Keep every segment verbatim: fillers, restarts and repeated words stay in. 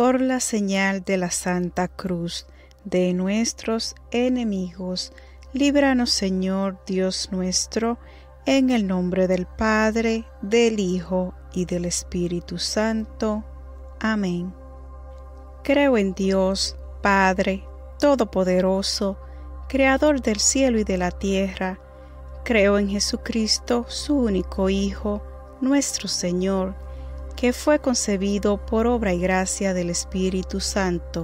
por la señal de la Santa Cruz de nuestros enemigos, líbranos, Señor Dios nuestro, en el nombre del Padre, del Hijo y del Espíritu Santo. Amén. Creo en Dios, Padre Todopoderoso, Creador del cielo y de la tierra. Creo en Jesucristo, su único Hijo, nuestro Señor, que fue concebido por obra y gracia del Espíritu Santo.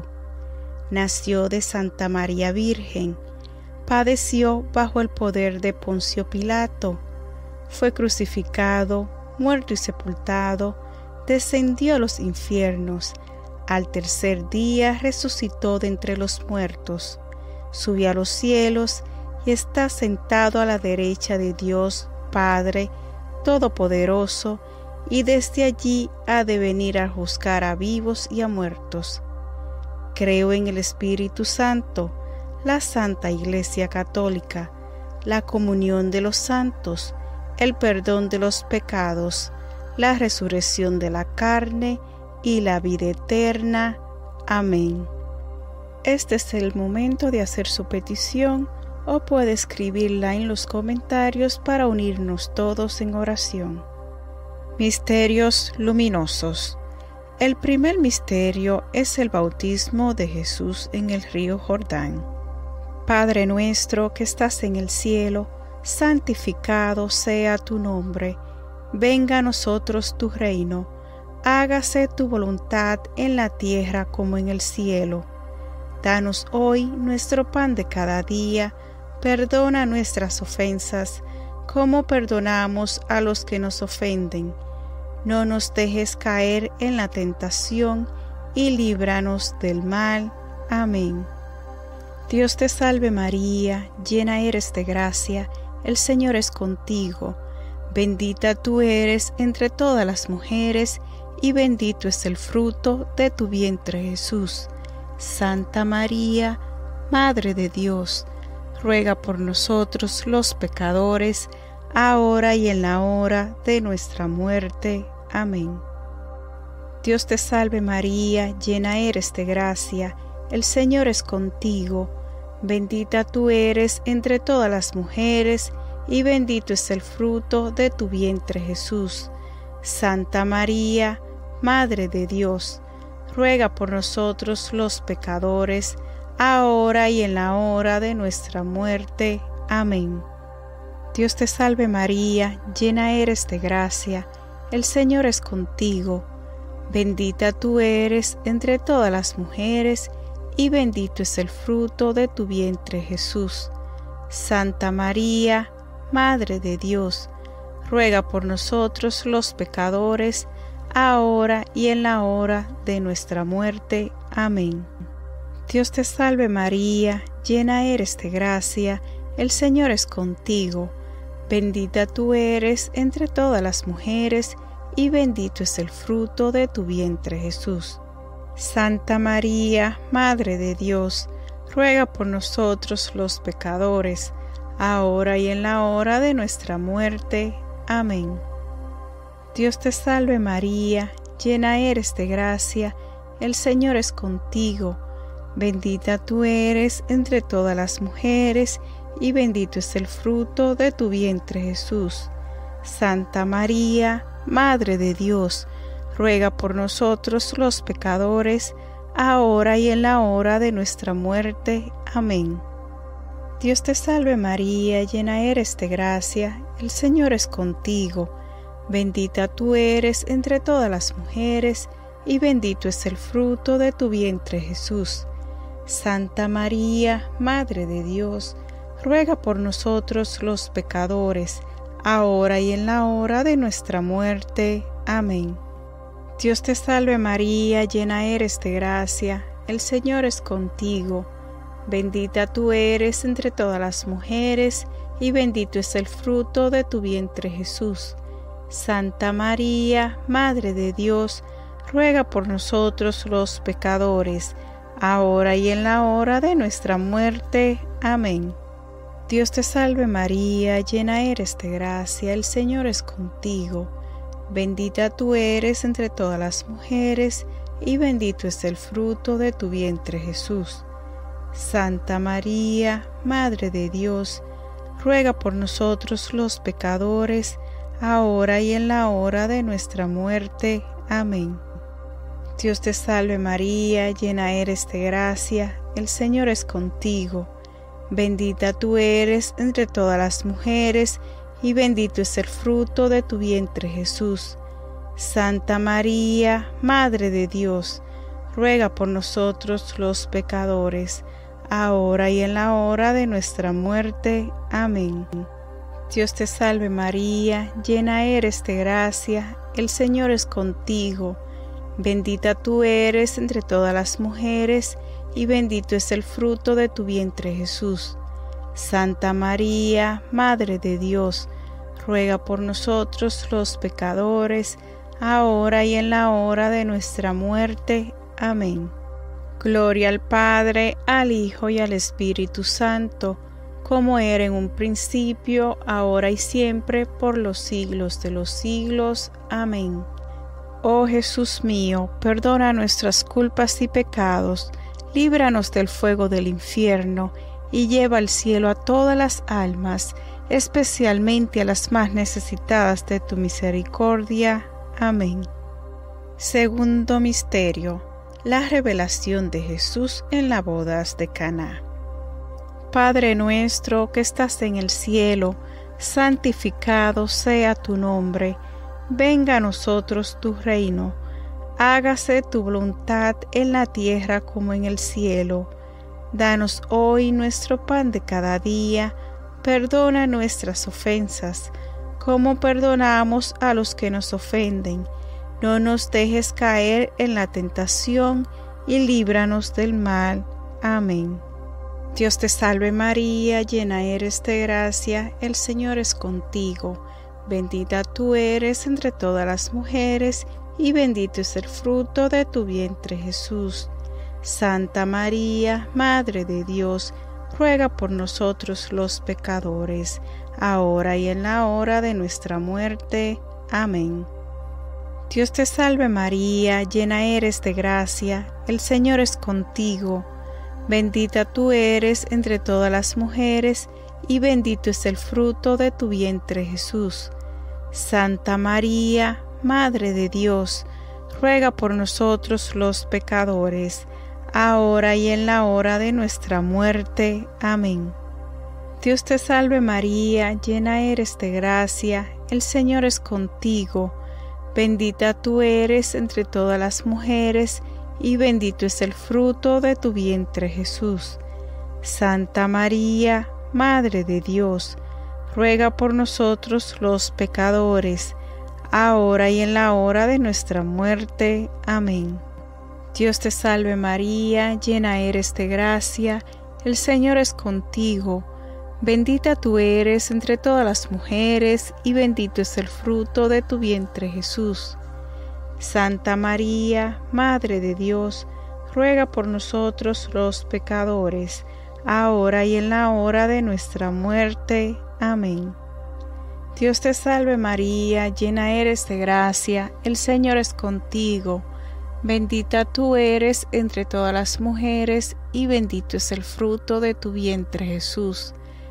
Nació de Santa María Virgen, padeció bajo el poder de Poncio Pilato, fue crucificado, muerto y sepultado, descendió a los infiernos, al tercer día resucitó de entre los muertos, subió a los cielos y está sentado a la derecha de Dios Padre Todopoderoso, y desde allí ha de venir a juzgar a vivos y a muertos. Creo en el Espíritu Santo, la Santa Iglesia Católica, la comunión de los santos, el perdón de los pecados, la resurrección de la carne y la vida eterna. Amén. Este es el momento de hacer su petición, o puede escribirla en los comentarios para unirnos todos en oración. Misterios luminosos. El primer misterio es el bautismo de Jesús en el río Jordán. Padre nuestro que estás en el cielo, santificado sea tu nombre. Venga a nosotros tu reino. Hágase tu voluntad en la tierra como en el cielo. Danos hoy nuestro pan de cada día. Perdona nuestras ofensas, como perdonamos a los que nos ofenden. No nos dejes caer en la tentación, y líbranos del mal. Amén. Dios te salve María, llena eres de gracia, el Señor es contigo. Bendita tú eres entre todas las mujeres, y bendito es el fruto de tu vientre Jesús. Santa María, Madre de Dios, ruega por nosotros los pecadores, ahora y en la hora de nuestra muerte. Amén. Dios te salve María, llena eres de gracia, el Señor es contigo. Bendita tú eres entre todas las mujeres, y bendito es el fruto de tu vientre Jesús. Santa María, Madre de Dios, ruega por nosotros los pecadores, ahora y en la hora de nuestra muerte. Amén. Dios te salve María, llena eres de gracia, el Señor es contigo. Bendita tú eres entre todas las mujeres, y bendito es el fruto de tu vientre Jesús. Santa María, Madre de Dios, ruega por nosotros los pecadores, ahora y en la hora de nuestra muerte. Amén. Dios te salve María, llena eres de gracia, el Señor es contigo. Bendita tú eres entre todas las mujeres, y bendito es el fruto de tu vientre Jesús. Santa María, Madre de Dios, ruega por nosotros los pecadores, ahora y en la hora de nuestra muerte. Amén. Dios te salve María, llena eres de gracia, el Señor es contigo. Bendita tú eres entre todas las mujeres, y bendito es el fruto de tu vientre Jesús. Santa María, Madre de Dios, ruega por nosotros los pecadores, ahora y en la hora de nuestra muerte. Amén. Dios te salve María, llena eres de gracia, el Señor es contigo. Bendita tú eres entre todas las mujeres, y bendito es el fruto de tu vientre Jesús. Santa María, Madre de Dios, ruega por nosotros los pecadores, ahora y en la hora de nuestra muerte. Amén. Dios te salve María, llena eres de gracia, el Señor es contigo. Bendita tú eres entre todas las mujeres, y bendito es el fruto de tu vientre Jesús. Santa María, Madre de Dios, ruega por nosotros los pecadores, ahora y en la hora de nuestra muerte. Amén. Dios te salve María, llena eres de gracia, el Señor es contigo. Bendita tú eres entre todas las mujeres, y bendito es el fruto de tu vientre Jesús. Santa María, Madre de Dios, ruega por nosotros los pecadores, ahora y en la hora de nuestra muerte. Amén. Dios te salve María, llena eres de gracia, el Señor es contigo. Bendita tú eres entre todas las mujeres, y bendito es el fruto de tu vientre Jesús. Santa María, Madre de Dios, ruega por nosotros los pecadores, ahora y en la hora de nuestra muerte. Amén. Dios te salve María, llena eres de gracia, el Señor es contigo. Bendita tú eres entre todas las mujeres, y bendito es el fruto de tu vientre Jesús. Santa María, Madre de Dios, ruega por nosotros los pecadores, ahora y en la hora de nuestra muerte. Amén. Gloria al Padre, al Hijo y al Espíritu Santo, como era en un principio, ahora y siempre, por los siglos de los siglos. Amén. Oh Jesús mío, perdona nuestras culpas y pecados, líbranos del fuego del infierno, y lleva al cielo a todas las almas, especialmente a las más necesitadas de tu misericordia. Amén. Segundo misterio: la revelación de Jesús en las bodas de Caná. Padre nuestro que estás en el cielo, santificado sea tu nombre. Venga a nosotros tu reino. Hágase tu voluntad en la tierra como en el cielo. Danos hoy nuestro pan de cada día. Perdona nuestras ofensas, como perdonamos a los que nos ofenden. No nos dejes caer en la tentación, y líbranos del mal. Amén. Dios te salve María, llena eres de gracia, el Señor es contigo. Bendita tú eres entre todas las mujeres, y bendito es el fruto de tu vientre Jesús. Santa María, Madre de Dios, ruega por nosotros los pecadores, ahora y en la hora de nuestra muerte. Amén. Dios te salve María, llena eres de gracia, el Señor es contigo. Bendita tú eres entre todas las mujeres, y bendito es el fruto de tu vientre Jesús. Santa María, Madre de Dios, ruega por nosotros los pecadores, ahora y en la hora de nuestra muerte. Amén. Dios te salve María, llena eres de gracia, el Señor es contigo. Bendita tú eres entre todas las mujeres, y bendito es el fruto de tu vientre Jesús. Santa María, Madre de Dios, ruega por nosotros los pecadores, ahora y en la hora de nuestra muerte. Amén. Dios te salve María, llena eres de gracia, el Señor es contigo. Bendita tú eres entre todas las mujeres, y bendito es el fruto de tu vientre Jesús. Santa María, Madre de Dios, ruega por nosotros los pecadores, ahora y en la hora de nuestra muerte. Amén. Dios te salve María, llena eres de gracia, el Señor es contigo. Bendita tú eres entre todas las mujeres, y bendito es el fruto de tu vientre Jesús.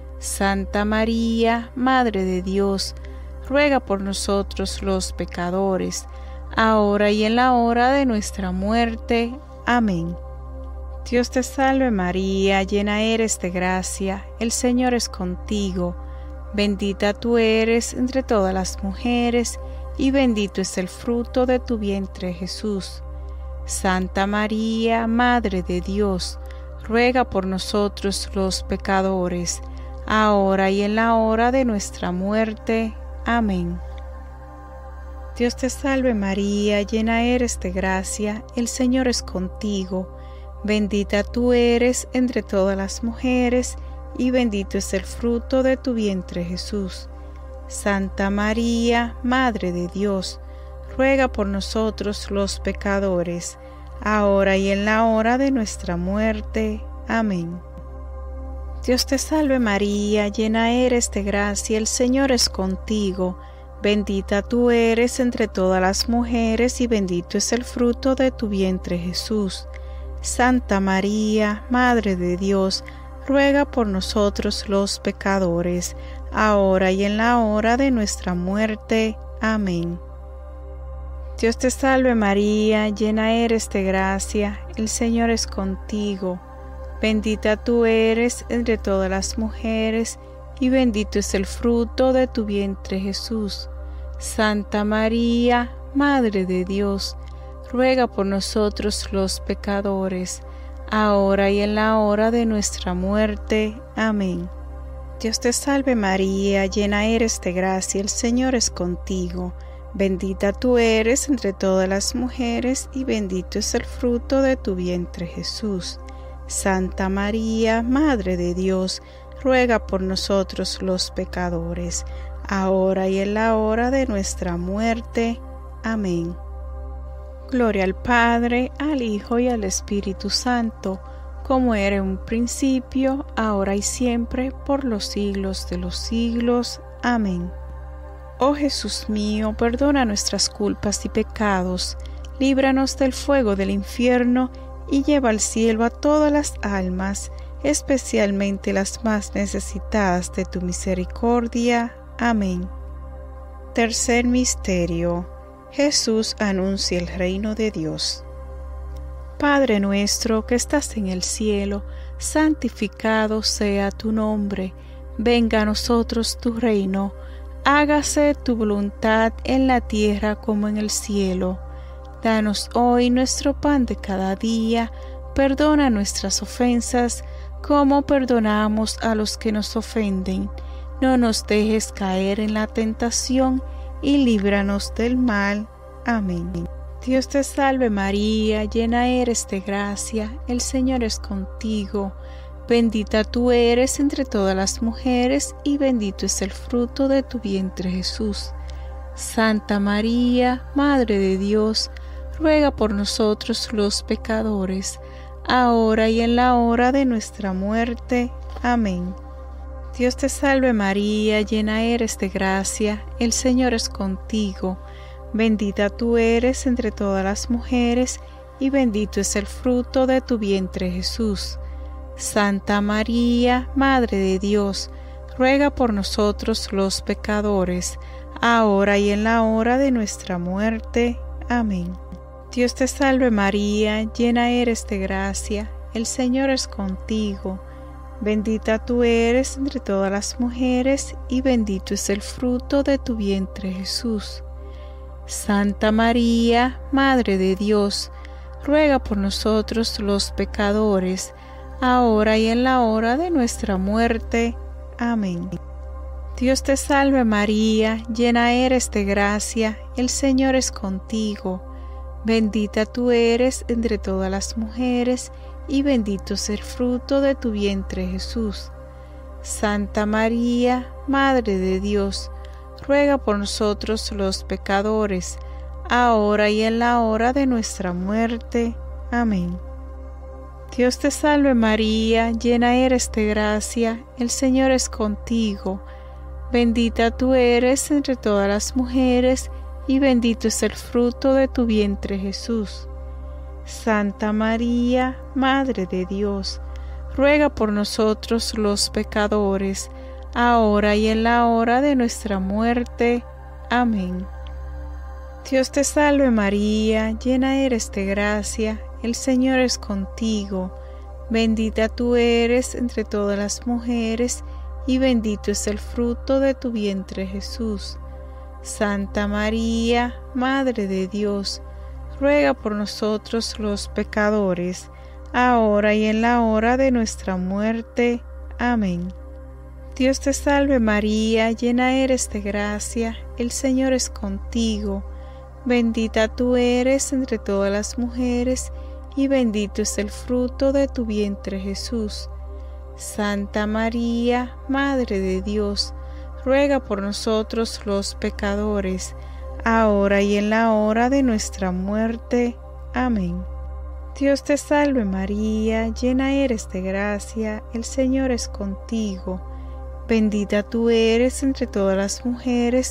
Santa María, Madre de Dios, ruega por nosotros los pecadores, ahora y en la hora de nuestra muerte. Amén. Dios te salve María, llena eres de gracia, el Señor es contigo. Bendita tú eres entre todas las mujeres, y bendito es el fruto de tu vientre Jesús. Santa María, Madre de Dios, ruega por nosotros los pecadores, ahora y en la hora de nuestra muerte. Amén. Dios te salve María, llena eres de gracia, el Señor es contigo. Bendita tú eres entre todas las mujeres, y bendito es el fruto de tu vientre Jesús. Santa María, Madre de Dios, ruega por nosotros los pecadores, ahora y en la hora de nuestra muerte. Amén. Dios te salve María, llena eres de gracia, el Señor es contigo. Bendita tú eres entre todas las mujeres y bendito es el fruto de tu vientre Jesús. Santa María, Madre de Dios, ruega por nosotros los pecadores, ahora y en la hora de nuestra muerte. Amén. Dios te salve María, llena eres de gracia, el Señor es contigo. Bendita tú eres entre todas las mujeres, y bendito es el fruto de tu vientre Jesús. Santa María, Madre de Dios, ruega por nosotros los pecadores, ahora y en la hora de nuestra muerte. Amén. Dios te salve María, llena eres de gracia, el Señor es contigo. Bendita tú eres entre todas las mujeres, y bendito es el fruto de tu vientre Jesús. Santa María, Madre de Dios, ruega por nosotros los pecadores, ahora y en la hora de nuestra muerte. Amén. Gloria al Padre, al Hijo y al Espíritu Santo, como era en un principio, ahora y siempre, por los siglos de los siglos. Amén. Oh Jesús mío, perdona nuestras culpas y pecados, líbranos del fuego del infierno, y lleva al cielo a todas las almas, especialmente las más necesitadas de tu misericordia. Amén. Tercer misterio. Jesús anuncia el reino de Dios. Padre nuestro que estás en el cielo, santificado sea tu nombre. Venga a nosotros tu reino. Hágase tu voluntad en la tierra como en el cielo. Danos hoy nuestro pan de cada día. Perdona nuestras ofensas, como perdonamos a los que nos ofenden. No nos dejes caer en la tentación, y líbranos del mal. Amén. Dios te salve María, llena eres de gracia, el Señor es contigo. Bendita tú eres entre todas las mujeres, y bendito es el fruto de tu vientre Jesús. Santa María, Madre de Dios, ruega por nosotros los pecadores, ahora y en la hora de nuestra muerte. Amén. Dios te salve María, llena eres de gracia, el Señor es contigo. Bendita tú eres entre todas las mujeres, y bendito es el fruto de tu vientre Jesús. Santa María, Madre de Dios, ruega por nosotros los pecadores, ahora y en la hora de nuestra muerte. Amén. Dios te salve María, llena eres de gracia, el Señor es contigo. Bendita tú eres entre todas las mujeres, y bendito es el fruto de tu vientre Jesús. Santa María, Madre de Dios, ruega por nosotros los pecadores, ahora y en la hora de nuestra muerte. Amén. Dios te salve María, llena eres de gracia, el Señor es contigo. Bendita tú eres entre todas las mujeres, y bendito es el fruto de tu vientre Jesús. Santa María, Madre de Dios, ruega por nosotros los pecadores, ahora y en la hora de nuestra muerte. Amén. Dios te salve María, llena eres de gracia, el Señor es contigo. Bendita tú eres entre todas las mujeres, y bendito es el fruto de tu vientre Jesús. Santa María, Madre de Dios, ruega por nosotros los pecadores, ahora y en la hora de nuestra muerte. Amén. Dios te salve María, llena eres de gracia, el Señor es contigo. Bendita tú eres entre todas las mujeres, y bendito es el fruto de tu vientre Jesús. Santa María, Madre de Dios, ruega por nosotros los pecadores, ahora y en la hora de nuestra muerte. Amén. Dios te salve María, llena eres de gracia, el Señor es contigo. Bendita tú eres entre todas las mujeres, y bendito es el fruto de tu vientre Jesús. Santa María, Madre de Dios, ruega por nosotros los pecadores, ahora y en la hora de nuestra muerte. Amén. Dios te salve María, llena eres de gracia, el Señor es contigo. Bendita tú eres entre todas las mujeres,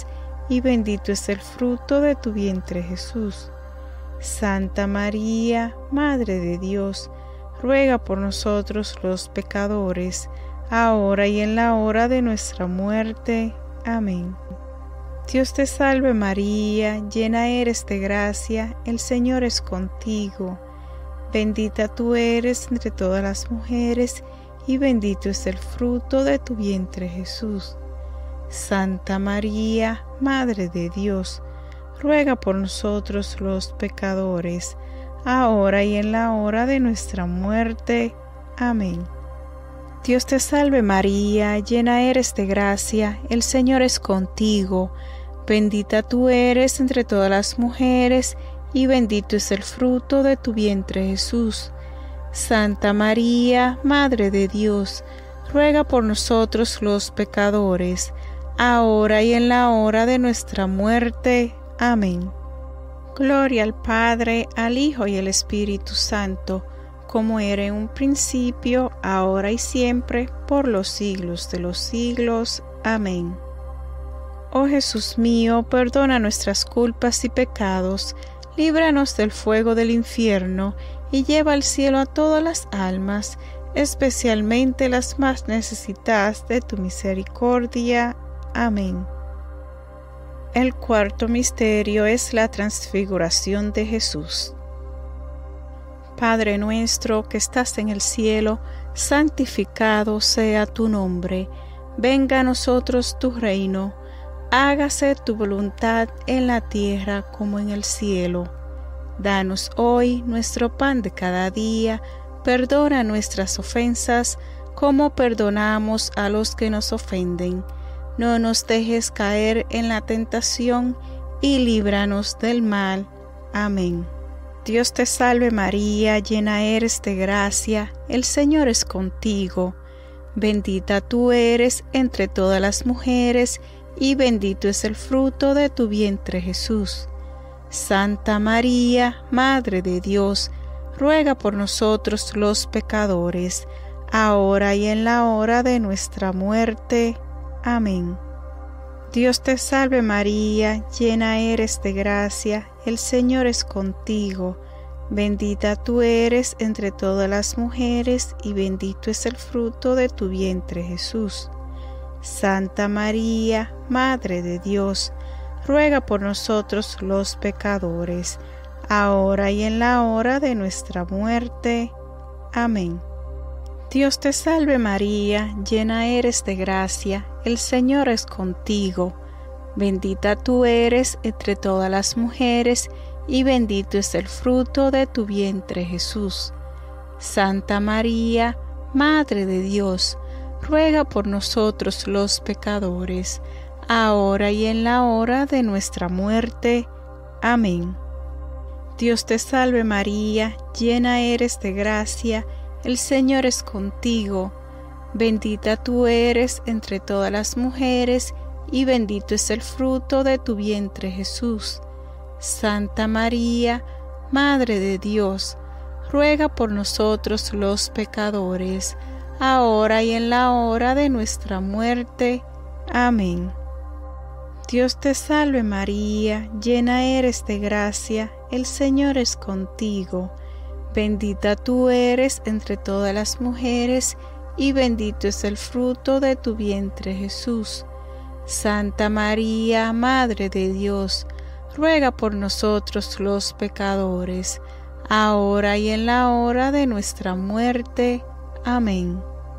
y bendito es el fruto de tu vientre Jesús. Santa María, Madre de Dios, ruega por nosotros los pecadores, ahora y en la hora de nuestra muerte. Amén. Dios te salve María, llena eres de gracia, el Señor es contigo. Bendita tú eres entre todas las mujeres, y bendito es el fruto de tu vientre Jesús. Santa María, Madre de Dios, ruega por nosotros los pecadores, ahora y en la hora de nuestra muerte. Amén. Dios te salve María, llena eres de gracia, el Señor es contigo. Bendita tú eres entre todas las mujeres, y bendito es el fruto de tu vientre Jesús. Santa María, Madre de Dios, ruega por nosotros los pecadores, ahora y en la hora de nuestra muerte. Amén. Gloria al Padre, al Hijo y al Espíritu Santo, como era en un principio, ahora y siempre, por los siglos de los siglos. Amén. Oh Jesús mío, perdona nuestras culpas y pecados, líbranos del fuego del infierno, y lleva al cielo a todas las almas, especialmente las más necesitadas de tu misericordia. Amén. El cuarto misterio es la transfiguración de Jesús. Padre nuestro que estás en el cielo, santificado sea tu nombre. Venga a nosotros tu reino. Hágase tu voluntad en la tierra como en el cielo. Danos hoy nuestro pan de cada día. Perdona nuestras ofensas, como perdonamos a los que nos ofenden. No nos dejes caer en la tentación, y líbranos del mal. Amén. Dios te salve María, llena eres de gracia, el Señor es contigo. Bendita tú eres entre todas las mujeres, y bendito es el fruto de tu vientre Jesús. Santa María, Madre de Dios, ruega por nosotros los pecadores, ahora y en la hora de nuestra muerte. Amén. Dios te salve María, llena eres de gracia, el Señor es contigo. Bendita tú eres entre todas las mujeres, y bendito es el fruto de tu vientre Jesús. Santa María, Madre de Dios, ruega por nosotros los pecadores, ahora y en la hora de nuestra muerte. Amén. Dios te salve María, llena eres de gracia, el Señor es contigo. Bendita tú eres entre todas las mujeres, y bendito es el fruto de tu vientre Jesús. Santa María, Madre de Dios, ruega por nosotros los pecadores, ahora y en la hora de nuestra muerte. Amén. Dios te salve María, llena eres de gracia, el Señor es contigo. Bendita tú eres entre todas las mujeres, y bendito es el fruto de tu vientre Jesús. Santa María, Madre de Dios, ruega por nosotros los pecadores, ahora y en la hora de nuestra muerte. Amén. Dios te salve María, llena eres de gracia, el Señor es contigo. Bendita tú eres entre todas las mujeres, y bendito es el fruto de tu vientre Jesús. Santa María, Madre de Dios, ruega por nosotros los pecadores, ahora y en la hora de nuestra muerte. Amén.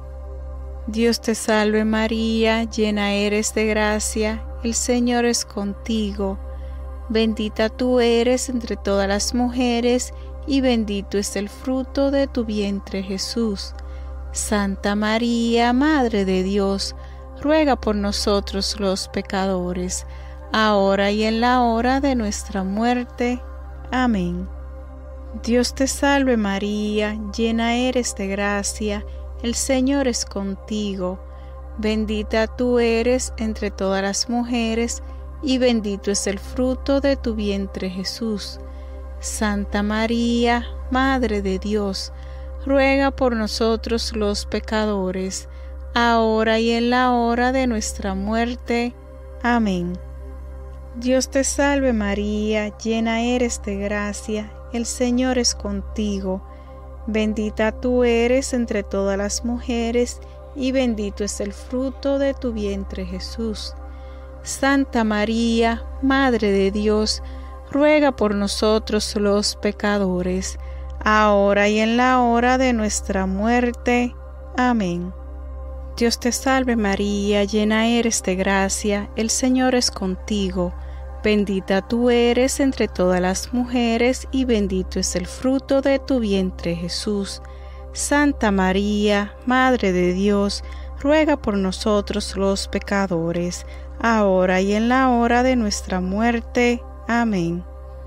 Dios te salve María, llena eres de gracia, el Señor es contigo. Bendita tú eres entre todas las mujeres, y bendito es el fruto de tu vientre Jesús. Santa María, Madre de Dios, ruega por nosotros los pecadores, ahora y en la hora de nuestra muerte. Amén. Dios te salve María, llena eres de gracia, el Señor es contigo. Bendita tú eres entre todas las mujeres, y bendito es el fruto de tu vientre Jesús. Santa María, Madre de Dios, ruega por nosotros los pecadores, ahora y en la hora de nuestra muerte. Amén. Dios te salve María, llena eres de gracia, el Señor es contigo. Bendita tú eres entre todas las mujeres, y bendito es el fruto de tu vientre Jesús. Santa María, Madre de Dios, ruega por nosotros los pecadores, ahora y en la hora de nuestra muerte. Amén. Dios te salve María, llena eres de gracia, el Señor es contigo. Bendita tú eres entre todas las mujeres, y bendito es el fruto de tu vientre Jesús. Santa María, Madre de Dios, ruega por nosotros los pecadores, ahora y en la hora de nuestra muerte. Amén.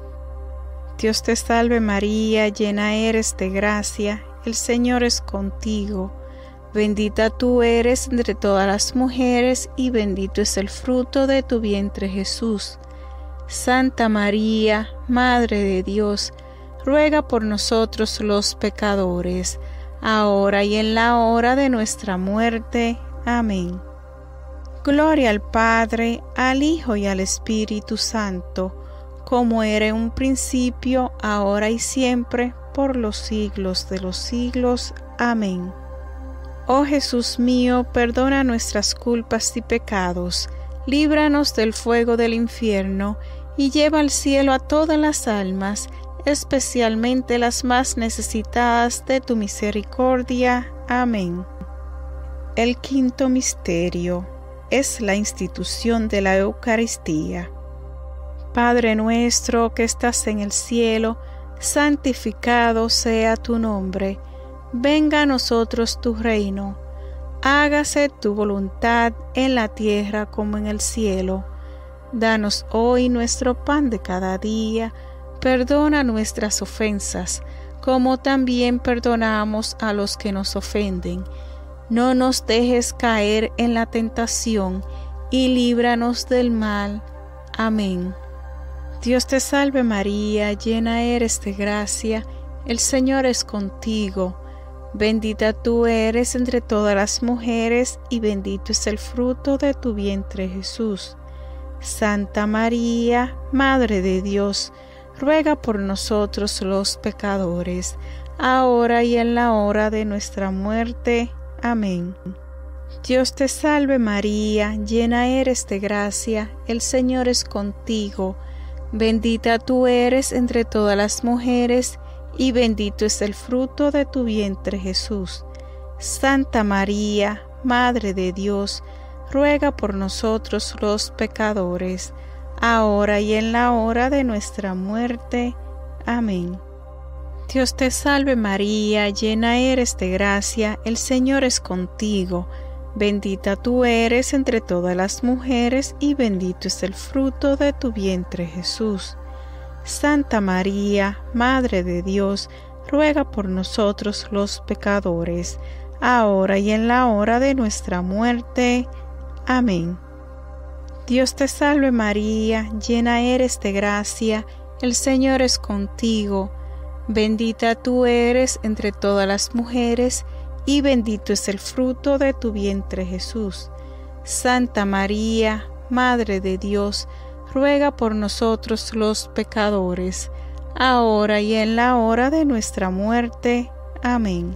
Dios te salve María, llena eres de gracia, el Señor es contigo. Bendita tú eres entre todas las mujeres, y bendito es el fruto de tu vientre Jesús. Santa María, Madre de Dios, ruega por nosotros los pecadores, ahora y en la hora de nuestra muerte. Amén. Gloria al Padre, al Hijo y al Espíritu Santo, como era en un principio, ahora y siempre, por los siglos de los siglos. Amén. Oh Jesús mío, perdona nuestras culpas y pecados, líbranos del fuego del infierno, y lleva al cielo a todas las almas, especialmente las más necesitadas de tu misericordia. Amén. El quinto misterio es la institución de la Eucaristía. Padre nuestro que estás en el cielo, santificado sea tu nombre. Venga a nosotros tu reino. Hágase tu voluntad en la tierra como en el cielo. Danos hoy nuestro pan de cada día. Perdona nuestras ofensas, como también perdonamos a los que nos ofenden. No nos dejes caer en la tentación, y líbranos del mal. Amén. Dios te salve María, llena eres de gracia, el Señor es contigo. Bendita tú eres entre todas las mujeres, y bendito es el fruto de tu vientre Jesús. Santa María, Madre de Dios, ruega por nosotros los pecadores, ahora y en la hora de nuestra muerte. Amén. Dios te salve María, llena eres de gracia, el Señor es contigo. Bendita tú eres entre todas las mujeres, y bendito es el fruto de tu vientre Jesús. Santa María, Madre de Dios, ruega por nosotros los pecadores, ahora y en la hora de nuestra muerte. Amén. Dios te salve María, llena eres de gracia, el Señor es contigo. Bendita tú eres entre todas las mujeres, y bendito es el fruto de tu vientre Jesús. Santa María, Madre de Dios, ruega por nosotros los pecadores, ahora y en la hora de nuestra muerte. Amén. Dios te salve María, llena eres de gracia, el Señor es contigo. Bendita tú eres entre todas las mujeres, y bendito es el fruto de tu vientre Jesús. Santa María, Madre de Dios, ruega por nosotros los pecadores, ahora y en la hora de nuestra muerte. Amén.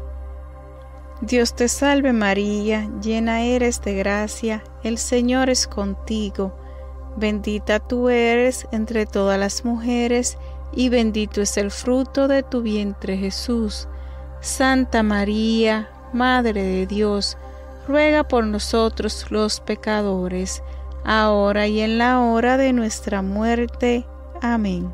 Dios te salve María, llena eres de gracia, el Señor es contigo. Bendita tú eres entre todas las mujeres, y bendito es el fruto de tu vientre Jesús. Santa María, Madre de Dios, ruega por nosotros los pecadores, ahora y en la hora de nuestra muerte. Amén.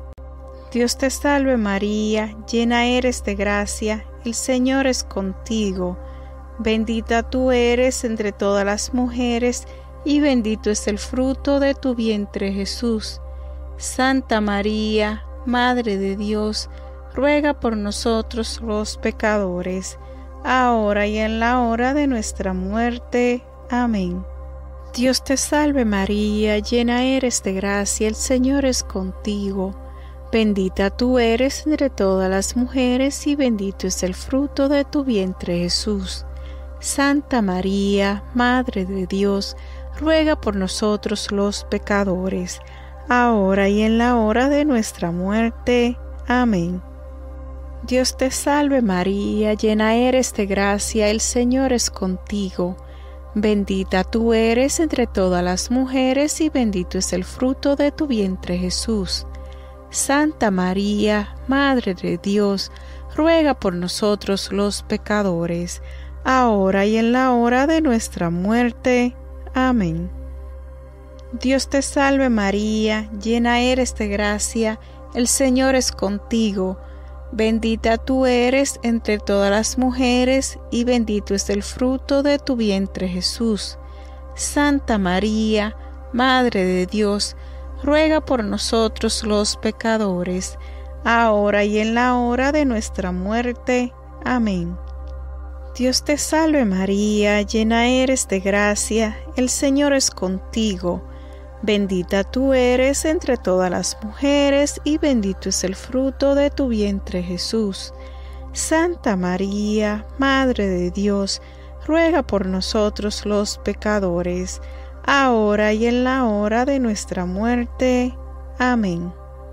Dios te salve María, llena eres de gracia, el Señor es contigo. Bendita tú eres entre todas las mujeres, y bendito es el fruto de tu vientre Jesús. Santa María, Madre de Dios, ruega por nosotros los pecadores, ahora y en la hora de nuestra muerte. Amén. Dios te salve María, llena eres de gracia, el Señor es contigo. Bendita tú eres entre todas las mujeres, y bendito es el fruto de tu vientre Jesús. Santa María, Madre de Dios, ruega por nosotros los pecadores, ahora y en la hora de nuestra muerte. Amén. Dios te salve María, llena eres de gracia, el Señor es contigo. Bendita tú eres entre todas las mujeres y bendito es el fruto de tu vientre Jesús. Santa María, Madre de Dios, ruega por nosotros los pecadores, ahora y en la hora de nuestra muerte. Amén. Dios te salve María, llena eres de gracia, el Señor es contigo. Bendita tú eres entre todas las mujeres y bendito es el fruto de tu vientre Jesús. Santa María, Madre de Dios, ruega por nosotros los pecadores, ahora y en la hora de nuestra muerte. Amén. Dios te salve María, llena eres de gracia, el Señor es contigo. Bendita tú eres entre todas las mujeres y bendito es el fruto de tu vientre Jesús. Santa María, Madre de Dios, ruega por nosotros los pecadores, ahora y en la hora de nuestra muerte. Amén.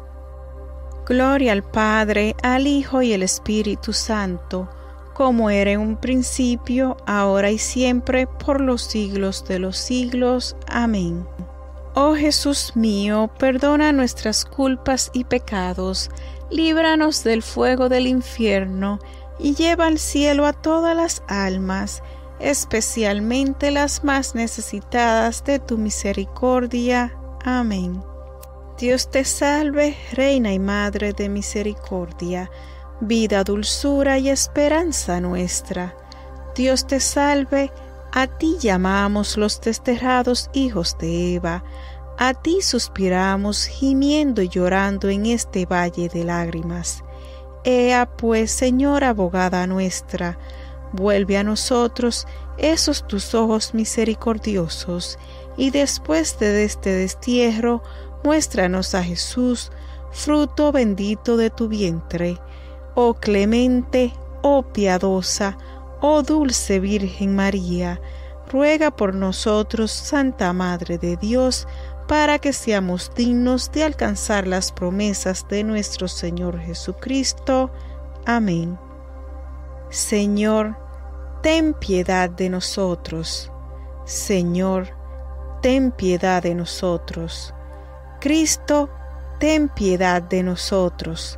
Gloria al Padre, al Hijo y al Espíritu Santo, como era en un principio, ahora y siempre, por los siglos de los siglos. Amén. Oh Jesús mío, perdona nuestras culpas y pecados, líbranos del fuego del infierno, y lleva al cielo a todas las almas, especialmente las más necesitadas de tu misericordia. Amén. Dios te salve, Reina y Madre de misericordia, vida, dulzura y esperanza nuestra. Dios te salve, a ti llamamos los desterrados hijos de Eva, a ti suspiramos gimiendo y llorando en este valle de lágrimas. Ea pues, Señora abogada nuestra, vuelve a nosotros esos tus ojos misericordiosos, y después de este destierro, muéstranos a Jesús, fruto bendito de tu vientre. Oh clemente, oh piadosa, oh dulce Virgen María, ruega por nosotros, Santa Madre de Dios, para que seamos dignos de alcanzar las promesas de nuestro Señor Jesucristo. Amén. Señor, ten piedad de nosotros. Señor, ten piedad de nosotros. Cristo, ten piedad de nosotros.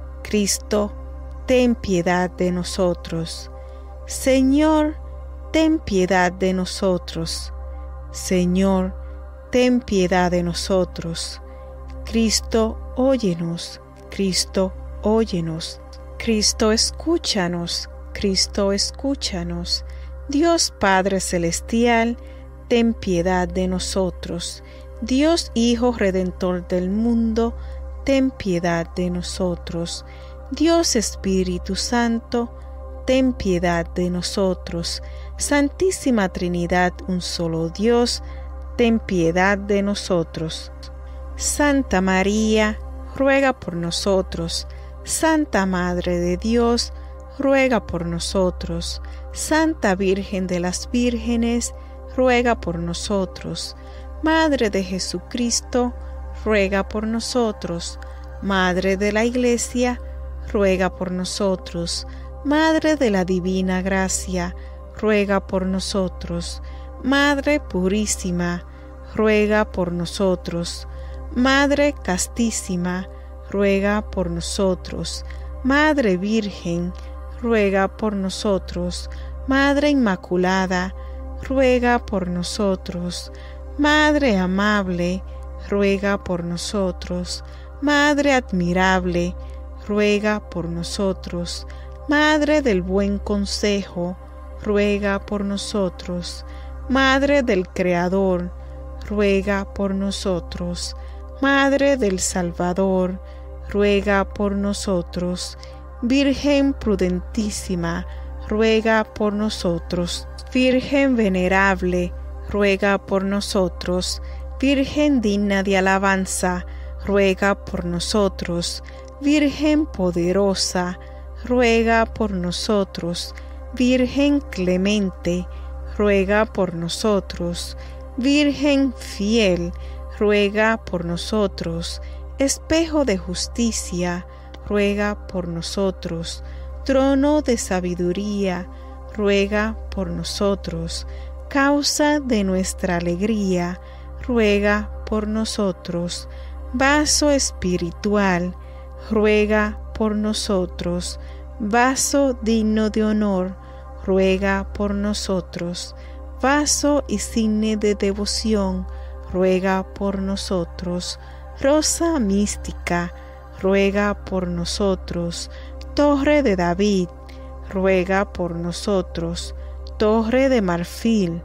Cristo, ten piedad de nosotros. Señor, ten piedad de nosotros. Señor, ten piedad de nosotros. Cristo, óyenos. Cristo, óyenos. Cristo, escúchanos. Cristo, escúchanos. Dios Padre Celestial, ten piedad de nosotros. Dios Hijo Redentor del mundo, ten piedad de nosotros. Dios Espíritu Santo, ten piedad de nosotros. Santísima Trinidad, un solo Dios, ten piedad de nosotros. Santa María, ruega por nosotros. Santa Madre de Dios, ruega por nosotros. Santa Virgen de las Vírgenes, ruega por nosotros. Madre de Jesucristo, ruega por nosotros. Madre de la Iglesia, ruega por nosotros. Madre de la Divina Gracia, ruega por nosotros. Madre purísima, ruega por nosotros. Madre castísima, ruega por nosotros. Madre Virgen, ruega por nosotros. Madre Inmaculada, ruega por nosotros. Madre amable, ruega por nosotros. Madre admirable, ruega por nosotros. Madre del buen consejo, ruega por nosotros. Madre del Creador, ruega por nosotros. Madre del Salvador, ruega por nosotros. Virgen prudentísima, ruega por nosotros. Virgen venerable, ruega por nosotros. Virgen digna de alabanza, ruega por nosotros. Virgen poderosa, ruega por nosotros. Virgen clemente, ruega por nosotros. Virgen fiel, ruega por nosotros. Espejo de justicia, ruega por nosotros. Trono de sabiduría, ruega por nosotros. Causa de nuestra alegría, ruega por nosotros. Vaso espiritual, ruega por nosotros. Vaso digno de honor, ruega por nosotros. Vaso insigne de devoción, ruega por nosotros. Rosa mística, ruega por nosotros. Torre de David, ruega por nosotros. Torre de marfil,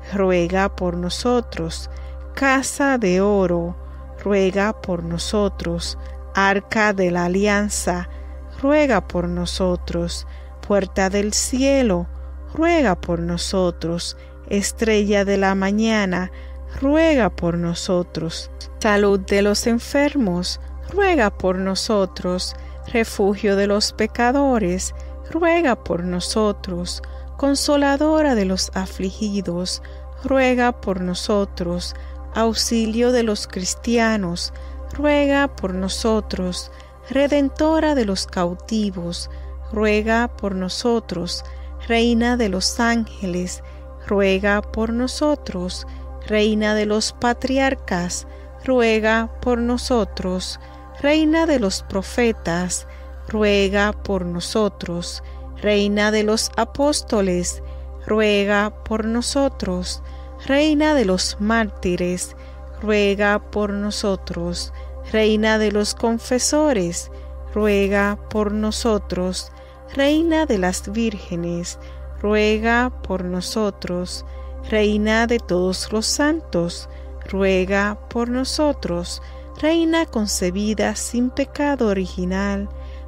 ruega por nosotros. Casa de oro, ruega por nosotros. Arca de la alianza, ruega por nosotros. Puerta del cielo, ruega por nosotros. Estrella de la mañana, ruega por nosotros. Salud de los enfermos, ruega por nosotros. Refugio de los pecadores, ruega por nosotros. Consoladora de los afligidos, ruega por nosotros. Auxilio de los cristianos, ruega por nosotros. Redentora de los cautivos, ruega por nosotros. Reina de los ángeles, ruega por nosotros. Reina de los patriarcas, ruega por nosotros. Reina de los profetas, ruega por nosotros. Reina de los apóstoles, ruega por nosotros. Reina de los mártires, ruega por nosotros. Reina de los confesores, ruega por nosotros. Reina de las vírgenes, ruega por nosotros. Reina de todos los santos, ruega por nosotros. Reina concebida sin pecado original,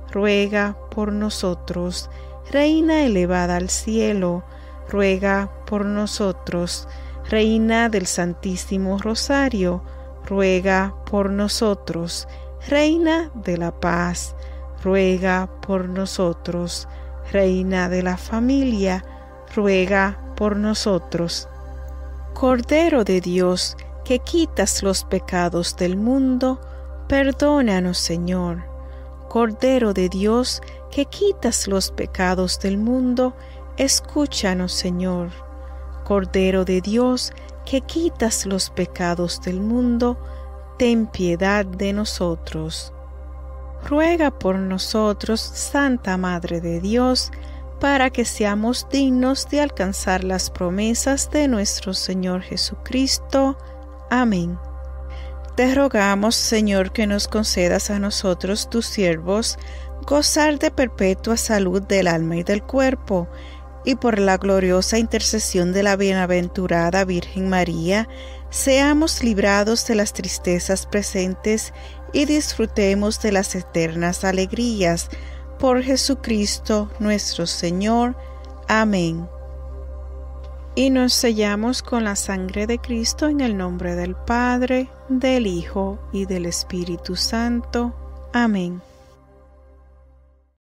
ruega por nosotros. Reina elevada al cielo, ruega por nosotros. Reina del Santísimo Rosario, ruega por nosotros. Reina de la paz, ruega por nosotros. Reina de la familia, ruega por nosotros. Cordero de Dios, que quitas los pecados del mundo, perdónanos, Señor. Cordero de Dios, que quitas los pecados del mundo, escúchanos, Señor. Cordero de Dios, que quitas los pecados del mundo, ten piedad de nosotros. Ruega por nosotros, Santa Madre de Dios, para que seamos dignos de alcanzar las promesas de nuestro Señor Jesucristo. Amén. Te rogamos, Señor, que nos concedas a nosotros, tus siervos, gozar de perpetua salud del alma y del cuerpo, y por la gloriosa intercesión de la bienaventurada Virgen María, seamos librados de las tristezas presentes y disfrutemos de las eternas alegrías. Por Jesucristo nuestro Señor. Amén. Y nos sellamos con la sangre de Cristo en el nombre del Padre, del Hijo y del Espíritu Santo. Amén.